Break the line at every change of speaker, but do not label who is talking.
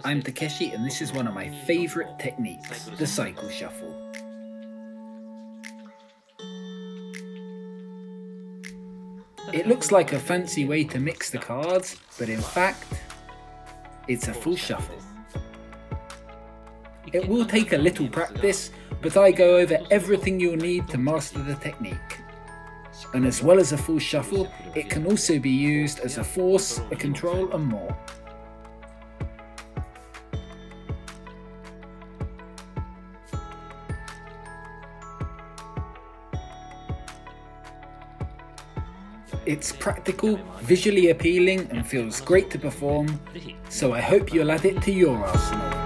I'm Takeshi and this is one of my favorite techniques, the cycle shuffle. It looks like a fancy way to mix the cards, but in fact, it's a full shuffle. It will take a little practice, but I go over everything you'll need to master the technique. And as well as a full shuffle, it can also be used as a force, a control and more. It's practical, visually appealing and feels great to perform, so I hope you'll add it to your arsenal.